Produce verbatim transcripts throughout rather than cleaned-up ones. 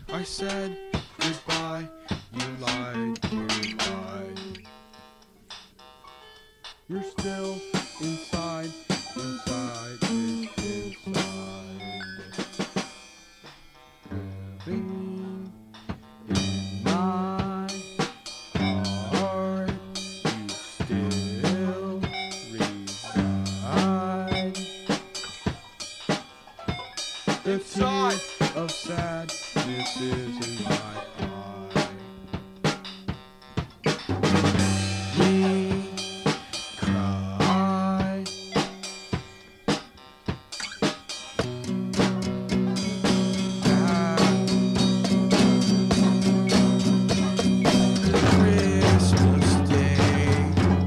I said goodbye, you lied, you lied. You're still inside, inside, inside. Living in my heart, you still reside. The tears of sadness is in my eye. We cry. Christmas Day.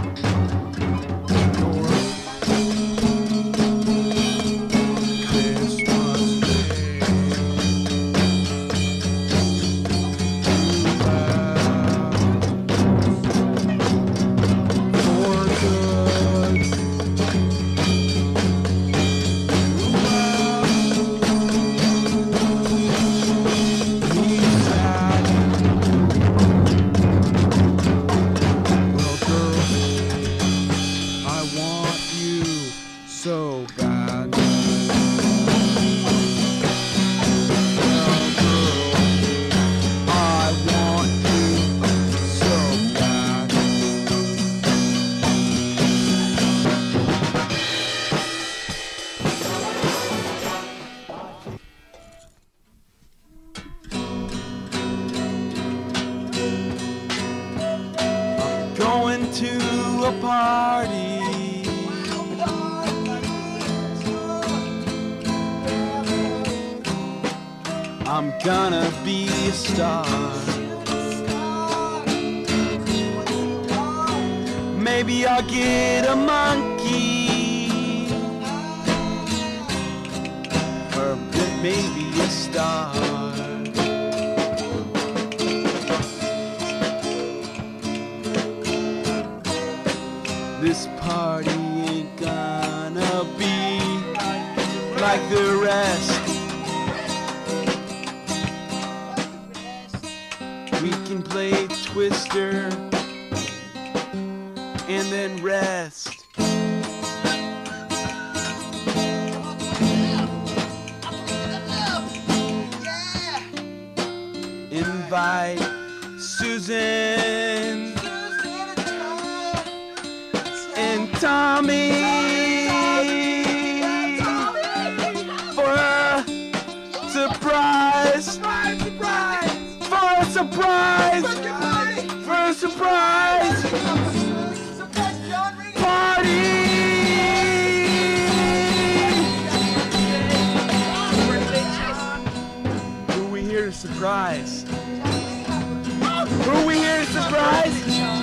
So bad. I want you so bad. I'm going to a party. I'm gonna be a star. Maybe I'll get a monkey, or maybe a star. This party ain't gonna be like the rest. We can play Twister and then rest. Invite Susan and Tommy for a surprise. For a surprise! For a surprise! Party! Who are we here to surprise? Who are we here to surprise?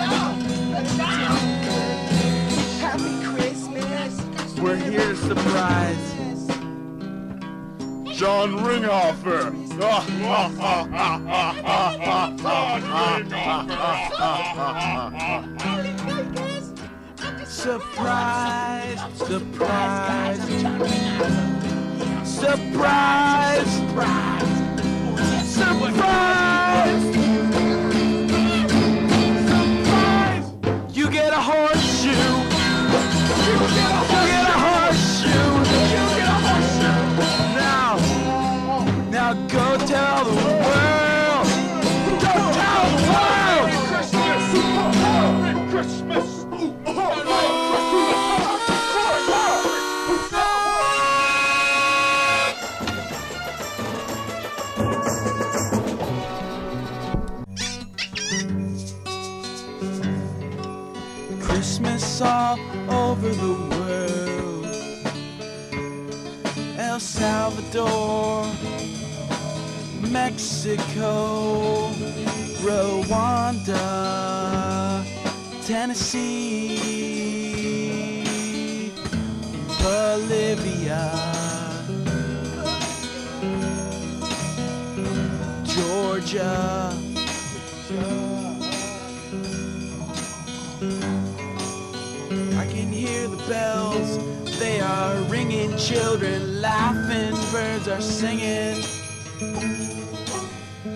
Happy Christmas! We're here to surprise John Ringhofer. Surprise! Surprise! Surprise! Surprise! Surprise! You get a horseshoe. You get a horseshoe. You get a horseshoe. Now, now go tell the world. Go tell the world. Merry Christmas. Christmas all over the world. El Salvador, Mexico, Rwanda, Tennessee, Bolivia, Georgia, I can hear the bells, they are ringing, children laughing, birds are singing.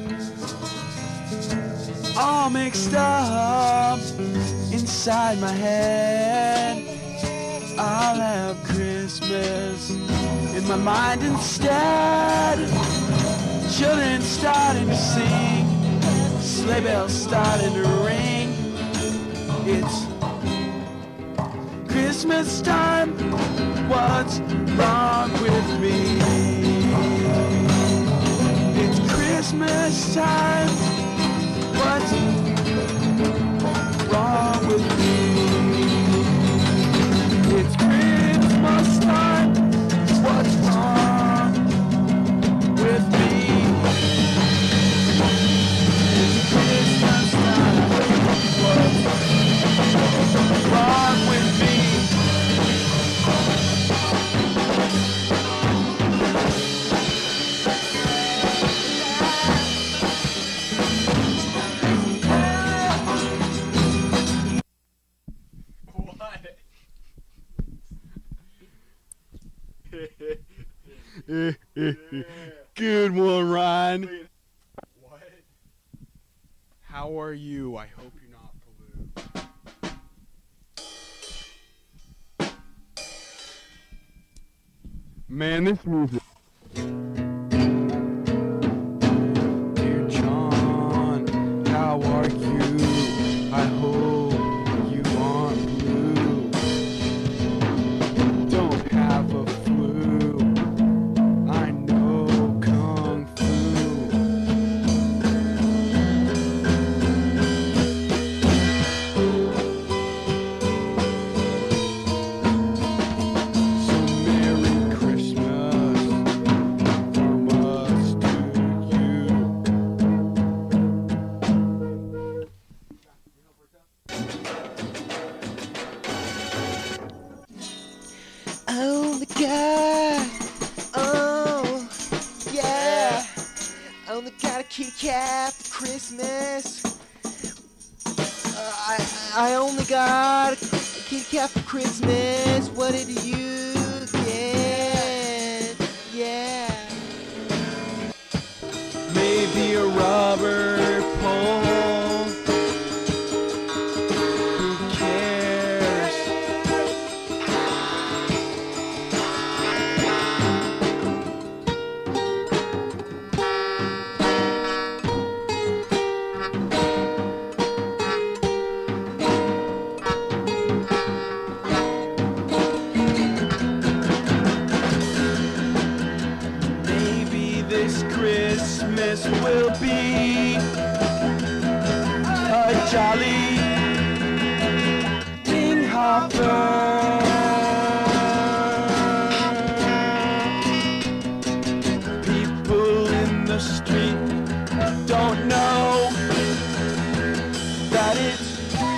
all mixed up inside my head. I'll have Christmas in my mind instead. Children starting to sing, sleigh bells starting to ring. It's Christmas time, what's wrong with me? It's Christmas time, what's wrong with me? It's Christmas time, what's wrong with me? It's Christmas time, what's wrong with me? Good one, Ryan. What? How are you? I hope you're not blue. Man, this music. Dear John, how are you? I hope you aren't blue. Don't have a flu. I know Kung Fu. So Merry Christmas from us to you. Oh my God. Oh, yeah. Only got a kitty cat for Christmas. Uh, I I only got a kitty cat for Christmas. What did you get? Yeah. Maybe a rubber pole. Who cares? Maybe this Christmas will be a jolly Ringhofer. People in the street don't know that it's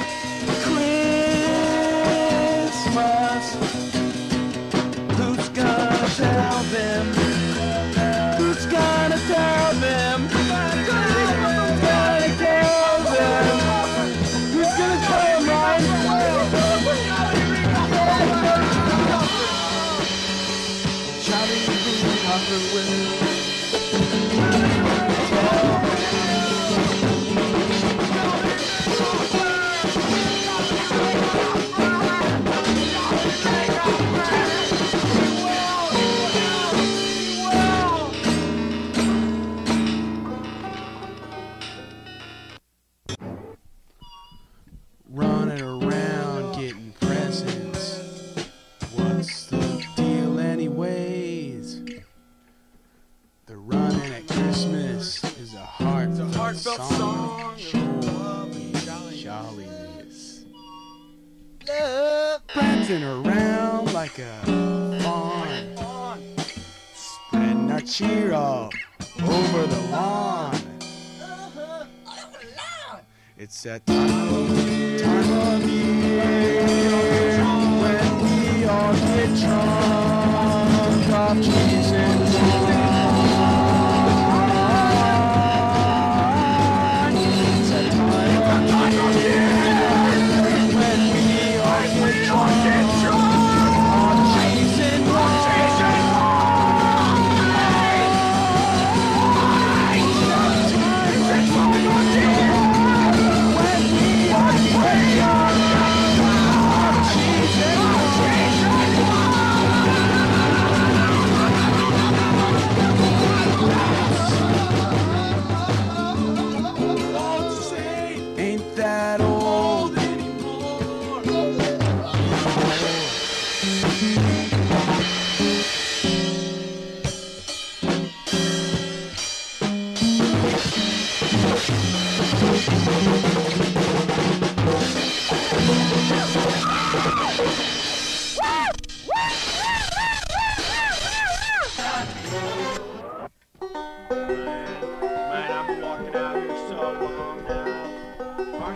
Christmas. Who's gonna tell them? Who's gonna tell them? Who's gonna tell them? Who's gonna tell them, Ryan? Charlie Ringhofer will running around getting presents. What's the deal anyways? The running at Christmas is a heartfelt, It's a heartfelt song, song of of joy love and and jolliness. jolliness. Love. Prancing around like a fawn, spreading our cheer all over the lawn. It's that time of, time of year when we all get drunk off cheese and wine. It's that time of year when we all get drunk off cheese and wine.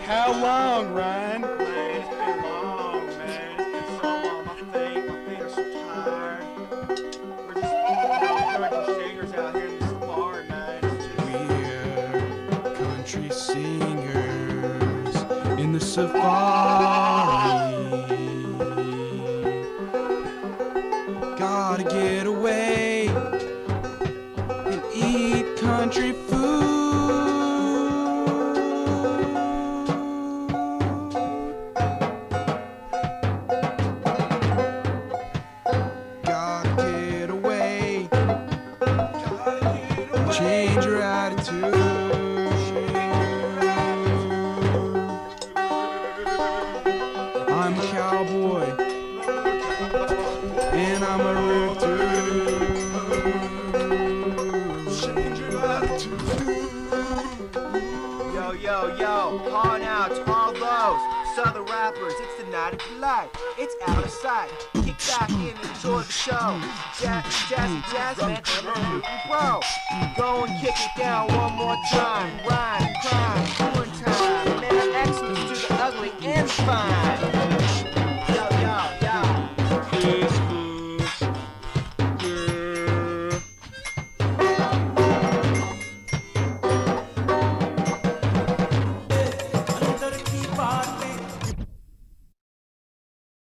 how long, Ryan? Man, it's been long, man. It's been so long. My feet, my feet are so tired. We're just, you know, country singers out here in this bar, man. It's just... We're country singers in the safari. Gotta get away and eat country food. Gotta get away. Change your attitude. I'm a cowboy, and I'm a rick too. Change your attitude. Yo, yo, yo, calling out to all those southern rappers. It's the night of delight. It's out of sight. Kick back and enjoy the show. Jazz, jazzy, Jazzman, and the Bro. Go and kick it down one more time. Rhyme, crime.